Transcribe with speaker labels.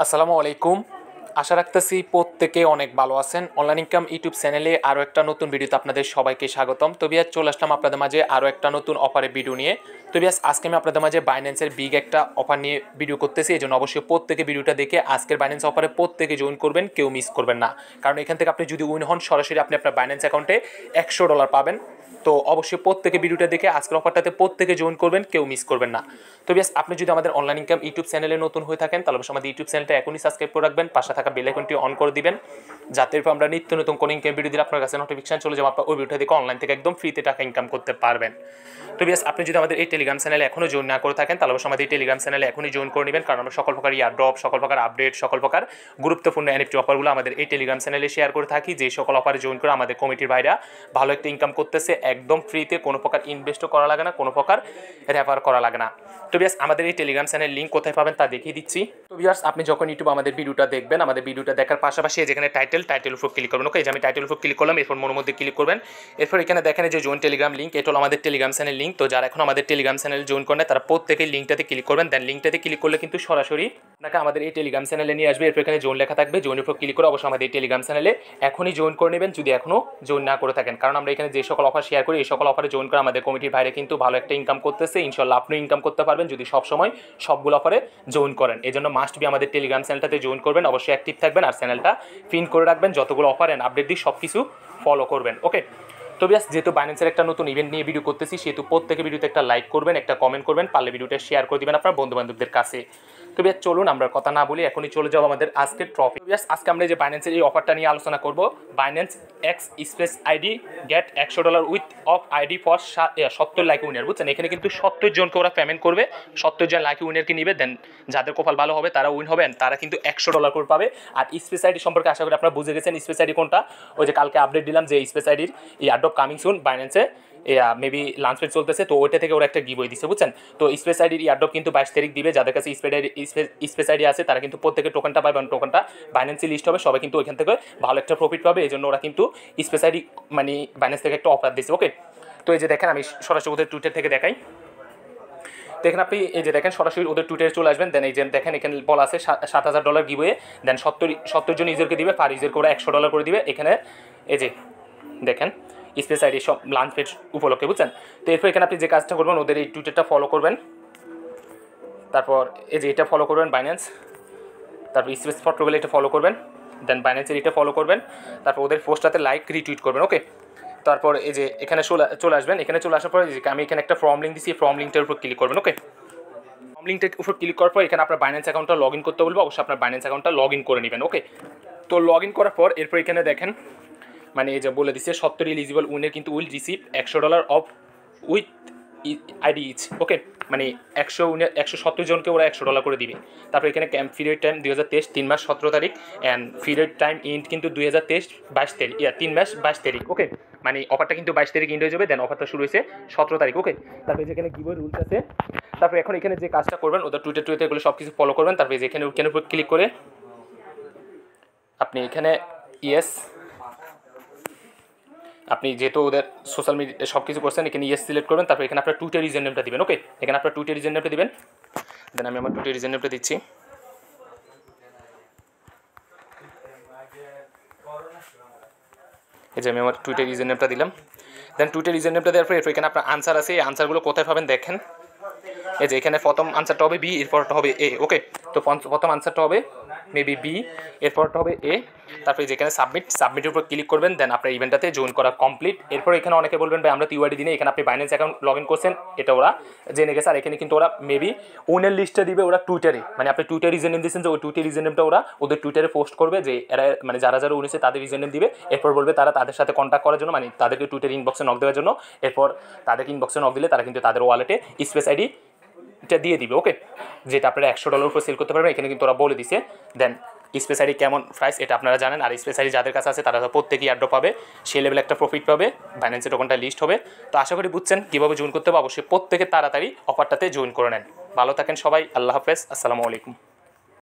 Speaker 1: আসসালামু আলাইকুম। আশা রাখতেছি প্রত্যেকে অনেক ভালো আছেন। অনলাইন ইনকাম ইউটিউব চ্যানেলে আরও একটা নতুন ভিডিওতে আপনাদের সবাইকে স্বাগতম। তো বিয়াস চলে আসলাম আপনাদের মাঝে আরও একটা নতুন অফারের ভিডিও নিয়ে। তো বিয়াস আজকে আমি আপনাদের মাঝে বাইন্যান্সের বিগ একটা অফার নিয়ে ভিডিও করতেছি। এই জন্য অবশ্যই প্রত্যেকে ভিডিওটা দেখে আজকের বাইন্যান্স অফারে প্রত্যেকে জয়েন করবেন, কেউ মিস করবেন না। কারণ এখান থেকে আপনি যদি উইন হন সরাসরি আপনি আপনার বাইন্যান্স অ্যাকাউন্টে $100 পাবেন। তো অবশ্যই প্রত্যেকে ভিডিওটা দেখে আজকের অফারটাতে প্রত্যেকে জয়েন করবেন, কেউ মিস করবেন না। তো বিয়াস আপনি যদি আমাদের অনলাইন ইনকাম ইউটিউব চ্যানেলে নতুন হয়ে থাকেন তাহলে অবশ্যই আমাদের ইউটিউব চ্যানেলটা এখনই সাবস্ক্রাইব করে রাখবেন, পাশে থাকা বেল আইকনটি অন করে দিবেন, যাতে আমরা নিত্য নতুন কোনো ইনকাম ভিডিও দিলে আপনার কাছে নোটিফিকেশন চলে যাবে, আপনার ওই ভিডিওটা দেখে অনলাইন থেকে একদম ফ্রিতে টাকা ইনকাম করতে পারবেন। তো বিয়াস আপনি যদি আমাদের এই টেলিগ্রাম চ্যানেলে এখনও জয়েন না করে থাকেন তাহলে অবশ্যই আমাদের এই টেলিগ্রাম চ্যানেলে এখনই জয়েন করে নেবেন, কারণ আমরা সকল প্রকার এয়ারড্রপ, সকল প্রকার আপডেট, সকল প্রকার গুরুত্বপূর্ণ NFT অফারগুলো আমাদের এই টেলিগ্রাম চ্যানেলে শেয়ার করে থাকি। যে সকল অফারে জয়েন করে আমাদের কমিটির ভাইরা ভালো একটা ইনকাম করতেছে একদম ফ্রিতে, কোনো প্রকার ইনভেস্টও করা লাগে না, কোনো প্রকার রেফার করা লাগে না। তো বিয়াস আমাদের এই টেলিগ্রাম চ্যানেল লিঙ্ক কোথায় পাবেন তা দেখিয়ে দিচ্ছি। তো বিয়াস আপনি যখন ইউটিউব আমাদের ভিডিওটা দেখবেন, আমাদের ভিডিওটা দেখার পাশাপাশি যেখানে টাইটেল উপর ক্লিক করবেন। ওকে, যে আমি টাইটেল উপর ক্লিক করলাম, এরপর মনের মধ্যে ক্লিক করবেন। এরপর এখানে দেখেন যে জয়েন টেলিগ্রাম লিঙ্ক, এটা হলো আমাদের টেলিগ্রাম চ্যানেল লিঙ্ক। তো যারা এখন আমাদের টেলিগ্রাম চ্যানেল জয়েন করেন তারা প্রত্যেকেই লিঙ্কটাতে ক্লিক করবেন। দেন লিঙ্কটাতে ক্লিক করলে কিন্তু সরাসরি আপনাকে আমাদের এই টেলিগ্রাম চ্যানেলে নিয়ে আসবে। এরপর এখানে জয়েন লেখা থাকবে, জয়েনের উপর ক্লিক করে অবশ্যই আমাদের এই টেলিগ্রাম চ্যানেলে এখনই জয়েন করে নেবেন যদি এখনও জয়েন না করে থাকেন। কারণ আমরা এখানে যে সকল অফার শেয়ার করি এই সকল অফারে জয়েন করে আমাদের কমিটির বাইরে কিন্তু ভালো একটা ইনকাম করতেছে। ইনশাল্লাহ আপনিও ইনকাম করতে পারবেন যদি সবসময় সবগুলো অফারে জয়েন করেন। এই জন্য মাস্ট বি আমাদের টেলিগ্রাম চ্যানেলটাতে জয়েন করবেন, অবশ্যই অ্যাক্টিভ থাকবেন আর চ্যানেলটা পিন করে রাখবেন, যতগুলো অফার এন্ড আপডেট দিই সব কিছু ফলো করবেন। ওকে, তো বিয়াস যেহেতু বাইন্যান্সের একটা নতুন ইভেন্ট নিয়ে ভিডিও করতেছি সেহেতু প্রত্যেকে ভিডিওতে একটা লাইক করবেন, একটা কমেন্ট করবেন, পারলে ভিডিওটা শেয়ার করে দিবেন আপনার বন্ধুবান্ধবদের কাছে। তো বিয়াস চলুন আমরা কথা না বলি এখনই চলে যাবো আমাদের আজকের টপিক। বিয়াস আজকে আমরা যে বাইন্যান্সের এই অফারটা নিয়ে আলোচনা করব, Binance X space ID get $100 with off ID for 70 like winner. বুঝছেন, এখানে কিন্তু 70 জনকে ওরা পেমেন্ট করবে, 70 জন লাইক উইনারকে নিবে। দেন যাদের কপাল ভালো হবে তারা উইন হবেন, তারা কিন্তু $100 করে পাবে। আর স্পেস আইডি সম্পর্কে আশা করি আপনারা বুঝে গেছেন স্পেস আইডি কোনটা। ওই যে কালকে আপডেট দিলাম যে স্পেস আইডির এয়ারড্রপ কামিং সুন বাইন্যান্সে, মেবি লাঞ্চ পেড চলতেছে, তো ওইটা থেকে ওরা একটা গিভওয়ে দিচ্ছে। বুঝছেন, তো স্পেস আইডির এয়ারড্রপ কিন্তু 22 তারিখ দিবে। যাদের কাছে স্পেস আইডি আছে তারা কিন্তু প্রত্যেকে টোকেনটা পাবে, টোকেনটা বাইন্যান্সে লিস্ট হবে, সবাই কিন্তু ওইখান থেকে ভালো একটা প্রফিট পাবে। এই জন্য ওরা কিন্তু স্পেস আইডি মানে বাইন্যান্স থেকে একটা অফার দিচ্ছে। ওকে, তো এই যে দেখেন আমি সরাসরি ওদের টুইটার থেকে দেখাই। দেখেন আপনি এই যে দেখেন সরাসরি ওদের টুইটারে চলে আসবেন। দেন এই যে দেখেন এখানে বলা আছে $7,000 গিভওয়ে। দেন 70 জন ইউজারকে দিবে, পার ইউজারকে ওরা $100 করে দিবে। এখানে এই যে দেখেন স্পেস আইডি সব লাঞ্চ পেজ উপলক্ষে। বুঝছেন, তো এরপর এখানে আপনি যে কাজটা করবেন ওদের এই টুইটারটা ফলো করবেন, তারপর এই যে এটা ফলো করবেন বাইন্যান্স, তারপর স্পেস ফটোগুলো এটা ফলো করবেন, দেন বাইন্যান্সের এটা ফলো করবেন, তারপর ওদের পোস্টটাতে লাইক রিটুইট করবেন। ওকে, তারপর এই যে এখানে চলে আসবেন। এখানে চলে আসার পরে আমি এখানে একটা ফর্ম লিঙ্ক দিচ্ছি, ফর্ম লিঙ্কটার উপর ক্লিক করবেন। ওকে, ফর্ম লিঙ্কটার উপর ক্লিক করার পর এখানে আপনার বাইন্যান্স অ্যাকাউন্টটা লগ ইন করতে বলবো, অবশ্যই আপনার বাইন্যান্স অ্যাকাউন্টটা লগ ইন করে নেবেন। ওকে, তো লগ ইন করার পর এরপর এখানে দেখেন মানে এই যে বলে দিচ্ছে 70 এলিজিবল উইনের কিন্তু will receive $100 off with ID each. Okay, মানে 170 জনকে ওরা $100 করে দিবে। তারপর এখানে ক্যাম্প পিরিয়ড টাইম 2023 3 মাস 17 তারিখ অ্যান্ড পিরিয়ড টাইম ইন্ড কিন্তু 2023 22 তারিখ, 3 মাস 22 তারিখ। ওকে, মানে অফারটা কিন্তু 22 তারিখ ইন্ড হয়ে যাবে। দেন অফারটা শুরু হয়েছে 17 তারিখ। ওকে, তারপরে যেখানে গিভওয়ে রুলস আছে, তারপর এখন এখানে যে কাজটা করবেন ওদের টুইটার এগুলো সব কিছু ফলো করবেন। তারপরে যেখানে উপর ক্লিক করে আপনি এখানে ইয়েস, আপনি যেহেতু ওদের সোশ্যাল মিডিয়া সব কিছু করছেন এখানে ইয়েস সিলেক্ট করবেন। তারপর এখানে আপনার টুইটার ইউজার নেমটা দিবেন। ওকে, এখানে আপনার টুইটার ইউজার নেমটা দিবেন। দেন আমি আমার টুইটার ইউজার নেমটা দিচ্ছি। এই যে আমি আমার টুইটার ইউজার নেমটা দিলাম। দেন টুইটার ইউজার নেমটা দেওয়ার পর এখানে আপনার আনসার আছে, এই আনসারগুলো কোথায় পাবেন দেখেন। এই যে এখানে প্রথম আনসারটা হবে বি, এরপরটা হবে এ। ওকে, তো প্রথম আনসারটা হবে মেবি বি, এরপরটা হবে এ। তারপরে যেখানে সাবমিটের উপর ক্লিক করবেন। দেন আপনার ইভেন্টটাতে জয়েন করা কমপ্লিট। এরপর এখানে অনেকে বলবেন ভাই আমরা তো ইউআইডি দিনে, এখানে আপনি বাইন্যান্স অ্যাকাউন্ট লগ ইন করছেন, এটা ওরা জেনে গেছে। আর এখানে কিন্তু ওরা মেবি উইনের লিস্টটা দিবে ওরা টুইটারে, মানে আপনি টুইটার ইউজার নেম দিয়েছেন যে ওই টুইটার ইউজার নেমটা ওরা ওদের টুইটারে পোস্ট করবে যে এরা মানে যারা উনিছে তাদের ইউজার নেম দিবে। এরপর বলবে তারা তাদের সাথে কন্ট্যাক্ট করার জন্য, মানে তাদেরকে টুইটার ইনবক্সে নক দেওয়ার জন্য। এরপর তাদেরকে ইনবক্সে নক দিলে তারা কিন্তু তাদের ওয়ালেটে স্পেস আইডি এটা দিয়ে দিবে। ওকে, যেটা আপনারা $100 উপর সেল করতে পারবেন, এখানে কিন্তু ওরা বলে দিছে। দেন স্পেস আইডি কেমন প্রাইস এটা আপনারা জানেন। আর স্পেস আইডি যাদের কাছে আছে তারা প্রত্যেকেই এয়ারড্রপ পাবে, সেই লেভেলে একটা প্রফিট পাবে, বাইন্যান্সের টোকেনটা লিস্ট হবে। তো আশা করি বুঝছেন কীভাবে জয়েন করতে হবে। অবশ্যই প্রত্যেকে তাড়াতাড়ি অফারটাতে জয়েন করে নেন। ভালো থাকেন সবাই, আল্লাহ হাফেজ, আসসালামু আলাইকুম।